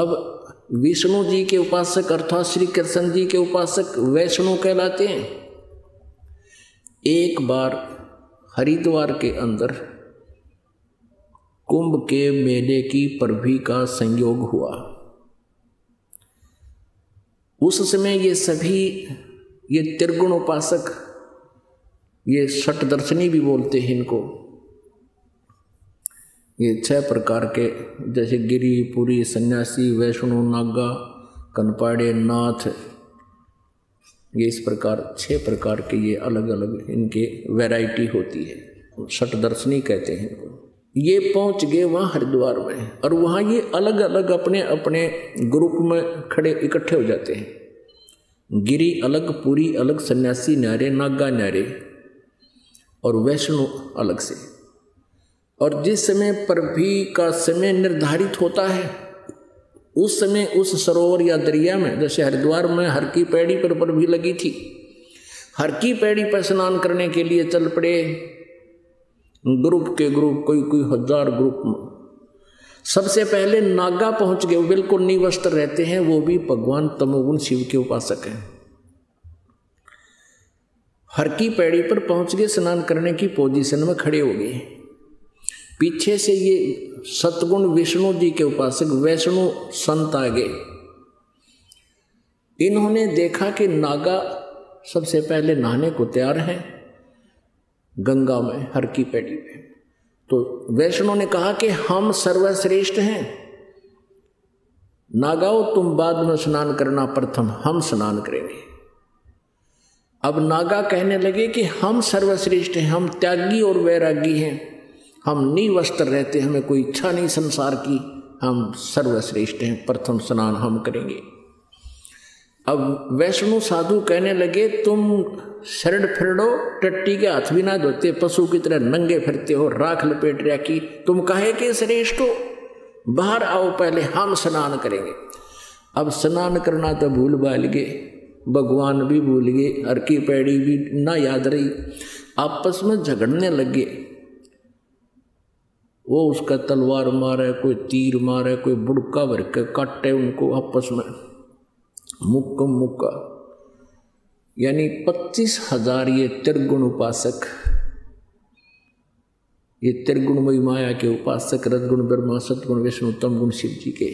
अब विष्णु जी के उपासक अर्थात श्री कृष्ण जी के उपासक वैष्णो कहलाते हैं। एक बार हरिद्वार के अंदर कुंभ के मेले की परभी का संयोग हुआ। उस समय ये सभी ये त्रिगुण उपासक, ये षटदर्शनी भी बोलते हैं इनको, ये 6 प्रकार के जैसे गिरी, पुरी, सन्यासी, वैष्णो, नागा, कनपाड़े, नाथ, ये इस प्रकार 6 प्रकार के ये अलग अलग इनके वैरायटी होती है, षटदर्शनी कहते हैं इनको। ये पहुंच गए वहाँ हरिद्वार में और वहाँ ये अलग अलग अपने अपने ग्रुप में खड़े इकट्ठे हो जाते हैं। गिरी अलग, पुरी अलग, सन्यासी न्यारे, नागा न्यारे और वैष्णो अलग से। और जिस समय परभी का समय निर्धारित होता है उस समय उस सरोवर या दरिया में, जैसे हरिद्वार में हर की पैड़ी पर परभी लगी थी, हर की पैड़ी पर स्नान करने के लिए चल पड़े ग्रुप के ग्रुप, कोई 1000 ग्रुप में। सबसे पहले नागा पहुंच गए, बिल्कुल निवस्त्र रहते हैं, वो भी भगवान तमोगुण शिव के उपासक हैं। हर की पैड़ी पर पहुंच गए, स्नान करने की पोजीशन में खड़े हो गए। पीछे से ये सतगुण विष्णु जी के उपासक वैष्णो संत आ गए। इन्होंने देखा कि नागा सबसे पहले नहाने को तैयार हैं गंगा में, हर की पैड़ी में। तो वैष्णो ने कहा कि हम सर्वश्रेष्ठ हैं, नागाओ तुम बाद में स्नान करना, प्रथम हम स्नान करेंगे। अब नागा कहने लगे कि हम सर्वश्रेष्ठ हैं, हम त्यागी और वैरागी हैं, हम निवस्त्र रहते, हमें कोई इच्छा नहीं संसार की, हम सर्वश्रेष्ठ हैं, प्रथम स्नान हम करेंगे। अब वैष्णो साधु कहने लगे तुम शरण फिरड़ो, टट्टी के हाथ भी ना धोते, पशु की तरह नंगे फिरते हो, राख लपेट रखी, तुम काहे के श्रेष्ठ हो, बाहर आओ, पहले हम स्नान करेंगे। अब स्नान करना तो भूल भाल गए, भगवान भी भूल गए, हर की पैड़ी भी ना याद रही, आपस में झगड़ने लगे। वो उसका तलवार मारे, कोई तीर मारे, कोई बुड़का भर के काटे उनको आपस में, मुक्का मुक्का। यानी 25,000 ये त्रिगुण उपासक, ये त्रिगुणमयी माया के उपासक, रजगुण-ब्रह्मा, सतगुण विष्णु, तमगुण शिव जी के,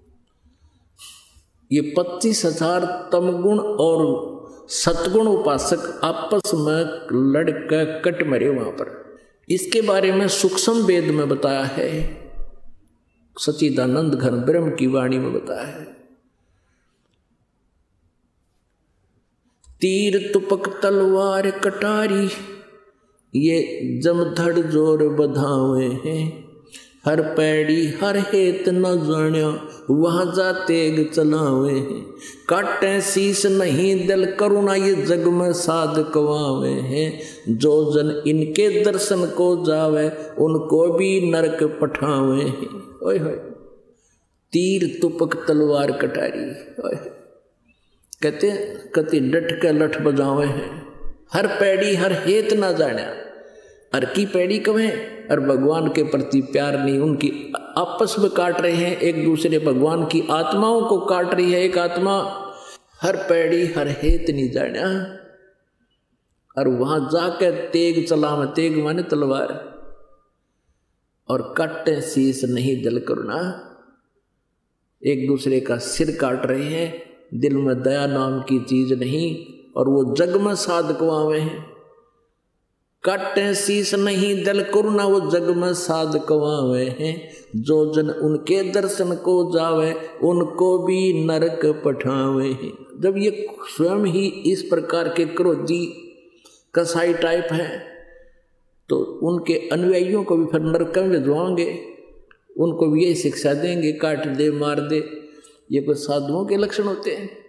ये 25,000 तमगुण और सतगुण उपासक आपस में लड़के कट मरे वहां पर। इसके बारे में सूक्ष्म वेद में बताया है, सच्चिदानंद घन ब्रह्म की वाणी में बताया है। तीर तुपक तलवार कटारी, ये जमधड़ जोर बधावे हैं, हर पैड़ी हर हेत न जान्या, वहाँ जा तेग चलावे हैं, काटे शीस नहीं दिल करुणा, ये जग में साध कवावे हैं, जो जन इनके दर्शन को जावे, उनको भी नरक पठावे हैं। ओए होए, तीर तुपक तलवार कटारी, ओए कहते डट के लठ बजावे हैं, हर पैड़ी हर हेत ना जान्या। हर की पैड़ी कब है, और भगवान के प्रति प्यार नहीं, उनकी आपस में काट रहे हैं एक दूसरे, भगवान की आत्माओं को काट रही है एक आत्मा। हर पैड़ी हर हेत नहीं जान्या, और वहां जाकर तेग चलावे, तेग माने तलवार, और काटे शीस नहीं दिल करुणा, एक दूसरे का सिर काट रहे हैं, दिल में दया नाम की चीज नहीं, और वो जग में साध कवावे हैं। काटे शीस नहीं दिल करुणा, वो जग में साध कवावे हैं, जो जन उनके दर्शन को जावे, उनको भी नरक पठावे हैं। जब ये स्वयं ही इस प्रकार के क्रोधी कसाई टाइप हैं, तो उनके अनुयायियों को भी फिर नरक में भिजवाएंगे, उनको भी यही शिक्षा देंगे, काट दे मार दे। ये कोई साधुओं के लक्षण होते हैं?